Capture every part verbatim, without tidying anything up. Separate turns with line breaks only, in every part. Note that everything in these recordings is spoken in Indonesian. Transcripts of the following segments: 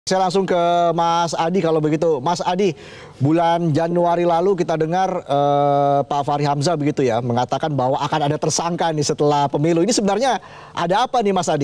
Saya langsung ke Mas Adi kalau begitu. Mas Adi, bulan Januari lalu kita dengar eh, Pak Fahri Hamzah begitu ya, mengatakan bahwa akan ada tersangka nih setelah pemilu. Ini sebenarnya ada apa nih Mas Adi?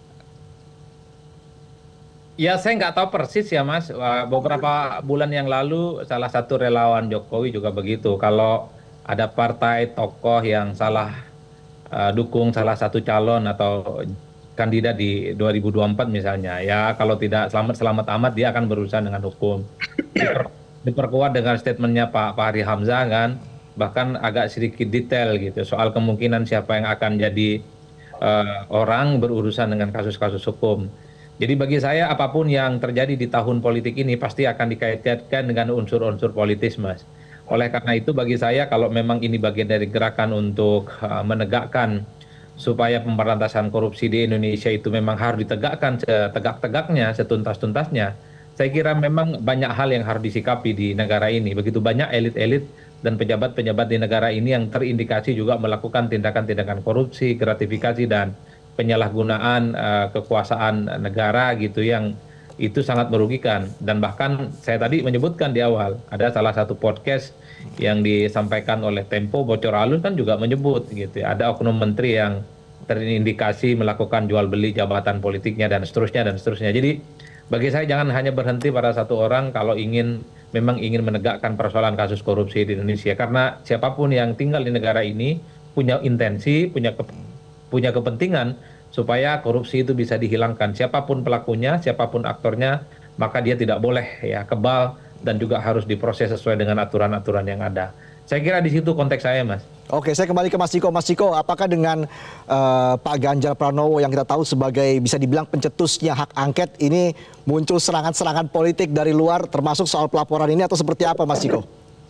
Ya, saya nggak tahu persis ya, Mas. Wah, beberapa bulan yang lalu, salah satu relawan Jokowi juga begitu. Kalau ada partai tokoh yang salah eh, dukung salah satu calon atau kandidat di dua ribu dua puluh empat misalnya, ya kalau tidak selamat-selamat amat dia akan berurusan dengan hukum. Diper- diperkuat dengan statementnya Pak Fahri Hamzah kan, bahkan agak sedikit detail gitu soal kemungkinan siapa yang akan jadi eh, orang berurusan dengan kasus-kasus hukum. Jadi bagi saya apapun yang terjadi di tahun politik ini pasti akan dikaitkan dengan unsur-unsur politis, Mas. Oleh karena itu bagi saya kalau memang ini bagian dari gerakan untuk uh, menegakkan supaya pemberantasan korupsi di Indonesia itu memang harus ditegakkan setegak-tegaknya, setuntas-tuntasnya. Saya kira memang banyak hal yang harus disikapi di negara ini. Begitu banyak elit-elit dan pejabat-pejabat di negara ini yang terindikasi juga melakukan tindakan-tindakan korupsi, gratifikasi dan penyalahgunaan uh, kekuasaan negara gitu yang itu sangat merugikan. Dan bahkan saya tadi menyebutkan di awal ada salah satu podcast yang disampaikan oleh Tempo Bocor Alus kan juga menyebut gitu ya, ada oknum menteri yang terindikasi melakukan jual beli jabatan politiknya dan seterusnya dan seterusnya. Jadi bagi saya jangan hanya berhenti pada satu orang kalau ingin memang ingin menegakkan persoalan kasus korupsi di Indonesia, karena siapapun yang tinggal di negara ini punya intensi, punya ke, punya kepentingan supaya korupsi itu bisa dihilangkan. Siapapun pelakunya, siapapun aktornya, maka dia tidak boleh ya kebal dan juga harus diproses sesuai dengan aturan-aturan yang ada. Saya kira di situ konteks saya, Mas.
Oke, saya kembali ke Mas Ciko. Mas Ciko, apakah dengan eh, Pak Ganjar Pranowo yang kita tahu sebagai bisa dibilang pencetusnya hak angket ini muncul serangan-serangan politik dari luar termasuk soal pelaporan ini atau seperti apa Mas Ciko?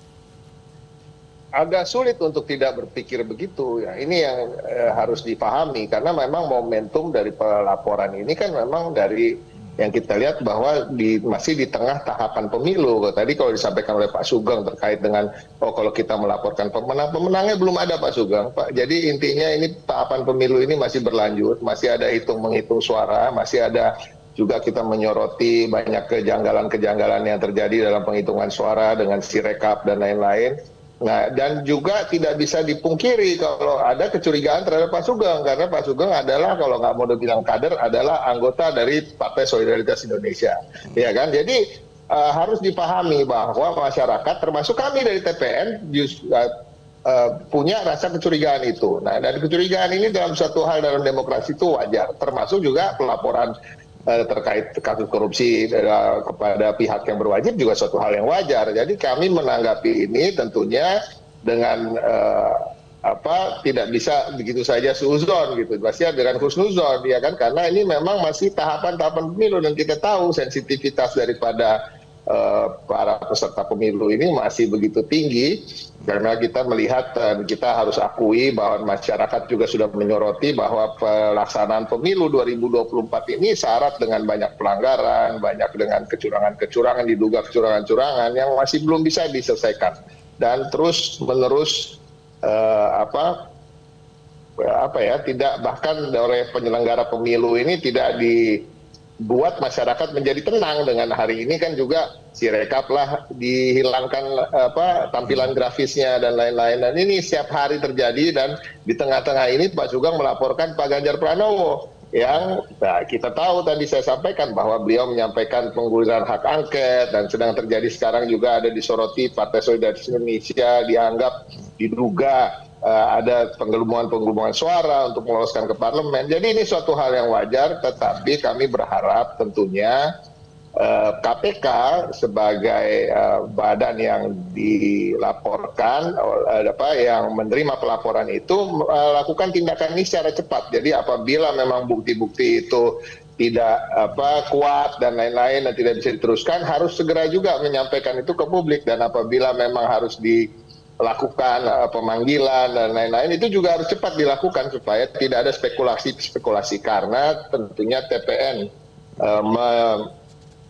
Agak sulit untuk tidak berpikir begitu ya. Ini yang eh, harus dipahami karena memang momentum dari pelaporan ini kan memang dari yang kita lihat bahwa di, masih di tengah tahapan pemilu. Tadi kalau disampaikan oleh Pak Sugeng terkait dengan oh kalau kita melaporkan pemenang, pemenangnya belum ada Pak Sugeng, Pak. Jadi intinya ini tahapan pemilu ini masih berlanjut, masih ada hitung menghitung suara, masih ada juga kita menyoroti banyak kejanggalan-kejanggalan yang terjadi dalam penghitungan suara dengan sirekap dan lain-lain. Nah, dan juga tidak bisa dipungkiri kalau ada kecurigaan terhadap Pak Sugeng, karena Pak Sugeng adalah kalau nggak mau dibilang kader adalah anggota dari Partai Solidaritas Indonesia, ya kan? Jadi uh, harus dipahami bahwa masyarakat, termasuk kami dari T P N, just, uh, uh, punya rasa kecurigaan itu. Nah, dan kecurigaan ini dalam suatu hal dalam demokrasi itu wajar, termasuk juga pelaporan terkait kasus korupsi kepada pihak yang berwajib juga suatu hal yang wajar. Jadi kami menanggapi ini tentunya dengan eh, apa tidak bisa begitu saja suuzon gitu, pasti dengan husnuzon ya kan, karena ini memang masih tahapan-tahapan pemilu dan kita tahu sensitivitas daripada eh, para peserta pemilu ini masih begitu tinggi. Karena kita melihat dan kita harus akui bahwa masyarakat juga sudah menyoroti bahwa pelaksanaan pemilu dua ribu dua puluh empat ini syarat dengan banyak pelanggaran, banyak dengan kecurangan-kecurangan, diduga kecurangan-kecurangan yang masih belum bisa diselesaikan. Dan terus menerus eh, apa apa ya tidak bahkan oleh penyelenggara pemilu ini tidak dibuat masyarakat menjadi tenang. Dengan hari ini kan juga sirekap lah dihilangkan apa tampilan grafisnya dan lain-lain, dan ini setiap hari terjadi. Dan di tengah-tengah ini Pak Sugeng melaporkan Pak Ganjar Pranowo yang nah, kita tahu tadi saya sampaikan bahwa beliau menyampaikan pengguliran hak angket, dan sedang terjadi sekarang juga ada disoroti Partai Solidaritas Indonesia dianggap diduga uh, ada penggelembungan-penggelembungan suara untuk meloloskan ke parlemen. Jadi ini suatu hal yang wajar, tetapi kami berharap tentunya K P K sebagai uh, badan yang dilaporkan, uh, apa yang menerima pelaporan itu uh, lakukan tindakan ini secara cepat. Jadi apabila memang bukti-bukti itu tidak apa kuat dan lain-lain dan tidak bisa diteruskan, harus segera juga menyampaikan itu ke publik. Dan apabila memang harus dilakukan uh, pemanggilan dan lain-lain, itu juga harus cepat dilakukan supaya tidak ada spekulasi-spekulasi, karena tentunya T P N uh, me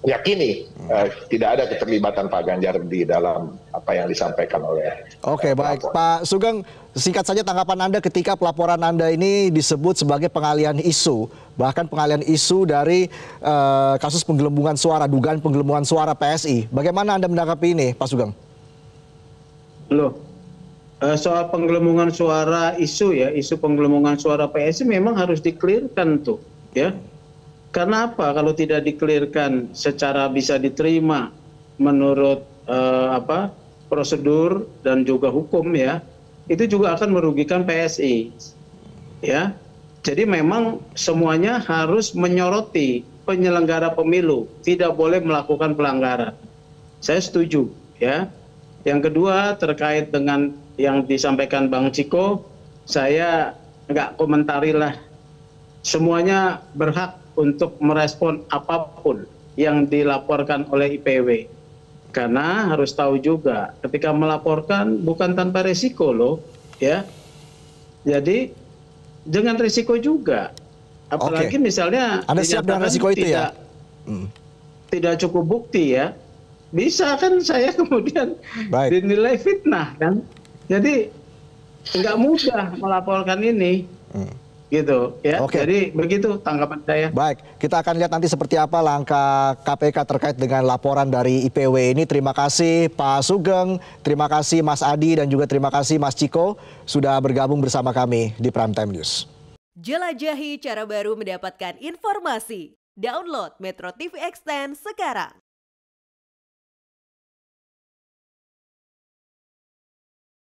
yakini uh, tidak ada keterlibatan Pak Ganjar di dalam apa yang disampaikan oleh.
Oke, baik Pak Sugeng, singkat saja tanggapan Anda ketika pelaporan Anda ini disebut sebagai pengalihan isu, bahkan pengalihan isu dari uh, kasus penggelembungan suara, dugaan penggelembungan suara P S I. Bagaimana Anda menanggapi ini, Pak Sugeng?
Loh, uh, soal penggelembungan suara isu ya, isu penggelembungan suara P S I memang harus dikelirkan tuh, ya. Karena apa? Kalau tidak dikelirkan secara bisa diterima menurut uh, apa prosedur dan juga hukum ya, itu juga akan merugikan P S I. Ya, jadi memang semuanya harus menyoroti penyelenggara pemilu, tidak boleh melakukan pelanggaran. Saya setuju. Ya. Yang kedua terkait dengan yang disampaikan Bang Ciko, saya nggak komentari lah. Semuanya berhak untuk merespon apapun yang dilaporkan oleh I P W. Karena harus tahu juga ketika melaporkan bukan tanpa resiko loh, ya. Jadi dengan resiko juga. Apalagi
Oke.
misalnya
Anda siap dengan resiko itu
tidak,
ya? Hmm.
Tidak cukup bukti ya. Bisa kan saya kemudian
Baik.
dinilai fitnah kan. Jadi nggak mudah melaporkan ini. Hmm. Gitu ya.
Oke.
Jadi begitu tanggapan saya.
Baik, kita akan lihat nanti seperti apa langkah K P K terkait dengan laporan dari I P W ini. Terima kasih Pak Sugeng, terima kasih Mas Adi, dan juga terima kasih Mas Ciko sudah bergabung bersama kami di Prime Time News.
Jelajahi cara baru mendapatkan informasi. Download Metro T V Extend sekarang.